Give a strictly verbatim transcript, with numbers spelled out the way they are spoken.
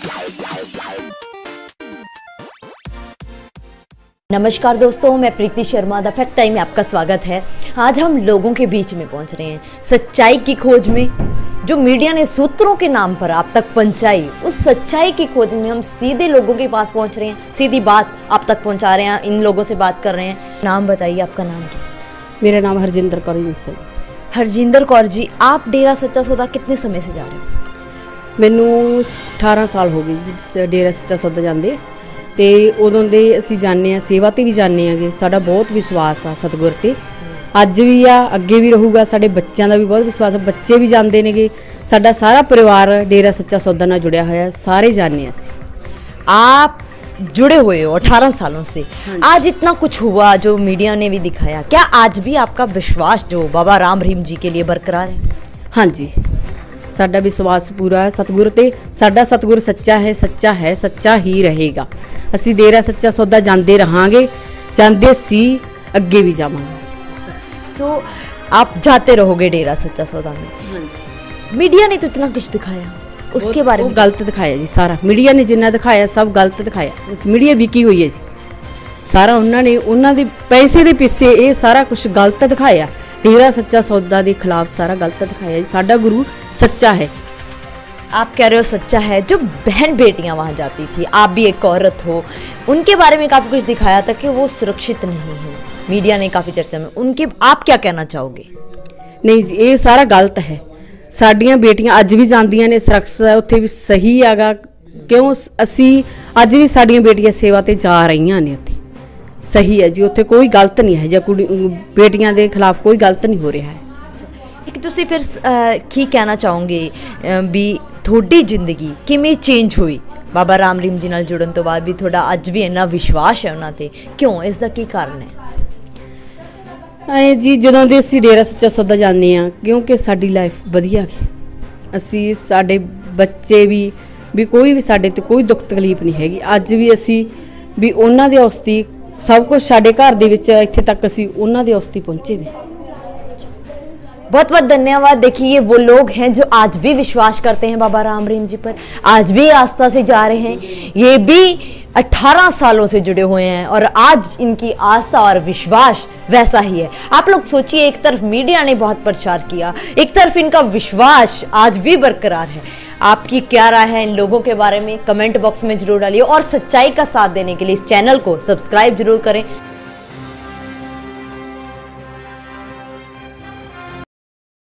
नमस्कार दोस्तों, मैं Preeti Sharma the fact time में आपका स्वागत है। आज हम लोगों के बीच में पहुंच रहे हैं सच्चाई की खोज में। जो मीडिया ने सूत्रों के नाम पर आप तक पहुंचाई, उस सच्चाई की खोज में हम सीधे लोगों के पास पहुंच रहे हैं, सीधी बात आप तक पहुंचा रहे हैं, इन लोगों से बात कर रहे हैं। नाम बताइए, आपका नाम क्या? मेरा नाम हरजिंदर कौर जी। हरजिंदर कौर जी, आप डेरा सच्चा सौदा कितने समय से जा रहे हो? मैनू अठारह साल हो गए जी डेरा सच्चा सौदा जाते, तो उदों दे असी जाने आ, सेवा ते भी जाने आगे। साडा बहुत विश्वास आ सतगुर ते, अज भी आ, अगे भी रहूगा। साडे बच्चों का भी बहुत विश्वास है, बच्चे भी जाते ने। साडा सारा परिवार डेरा सच्चा सौदा नाल जुड़िया होया, सारे जाने असी। आप जुड़े हुए हो अठारह सालों से, आज इतना कुछ हुआ जो मीडिया ने भी दिखाया, क्या आज भी आपका विश्वास जो बाबा राम रहीम जी के लिए बरकरार है? हाँ जी, साडा विश्वास पूरा है सतगुर ते। साडा सतगुर सच्चा है, सच्चा है, सच्चा ही रहेगा। असी डेरा सच्चा सौदा जाते रहांगे, जाते सी, अगे भी जावांगे। तो आप जाते रहोगे डेरा सच्चा सौदा में? हाँ जी। मीडिया ने तो इतना कुछ दिखाया, उसके बारे में गलत दिखाया जी। सारा मीडिया ने जिन्ना दिखाया सब गलत दिखाया। मीडिया विकी हुई है जी, सारा उन्होंने उन्होंने पैसे के पिछे ये सारा कुछ गलत दिखाया। डेरा सच्चा सौदा के खिलाफ सारा गलत दिखाया जी। साडा गुरु सच्चा है। आप कह रहे हो सच्चा है। जो बहन बेटियां वहां जाती थी, आप भी एक औरत हो, उनके बारे में काफी कुछ दिखाया था कि वो सुरक्षित नहीं है। मीडिया ने काफी चर्चा में, उनके आप क्या कहना चाहोगे? नहीं जी, ये सारा गलत है। साडियां बेटियां अज भी जांदियां ने, सुरक्षा उत्थे भी सही हैगा। क्यों असी अज भी साडियां बेटियां सेवा ते जा रही ने, उत्थे सही है जी। उत्थे कोई गलत नहीं है, ਜਾਂ कुड़ी बेटियां के खिलाफ कोई गलत नहीं हो रहा है। एक तुसी फिर की कहना चाहोगे भी थोड़ी जिंदगी किमें चेंज हुई बाबा राम रहीम जी नाल जुड़न तो बाद भी? थोड़ा अज भी इन्ना विश्वास है उन्हां ते, क्यों, इसका की कारण है? ऐ जी, जदों दे असीं डेरा सच्चा सौदा जाने आ, क्योंकि साडी लाइफ वधिया गई। असी साडे बच्चे भी भी कोई भी साडे ते कोई दुख तकलीफ नहीं हैगी। अज भी असी भी उन्हां दे औस्ती सब कुछ साडे घर दे विच इत्थे तक असी उन्हां दे औस्ती पहुंचे ने। बहुत बहुत धन्यवाद। देखिए, ये वो लोग हैं जो आज भी विश्वास करते हैं बाबा राम रहीम जी पर, आज भी आस्था से जा रहे हैं। ये भी अठारह सालों से जुड़े हुए हैं और आज इनकी आस्था और विश्वास वैसा ही है। आप लोग सोचिए, एक तरफ मीडिया ने बहुत प्रचार किया, एक तरफ इनका विश्वास आज भी बरकरार है। आपकी क्या राय है इन लोगों के बारे में? कमेंट बॉक्स में जरूर डालिए और सच्चाई का साथ देने के लिए इस चैनल को सब्सक्राइब जरूर करें।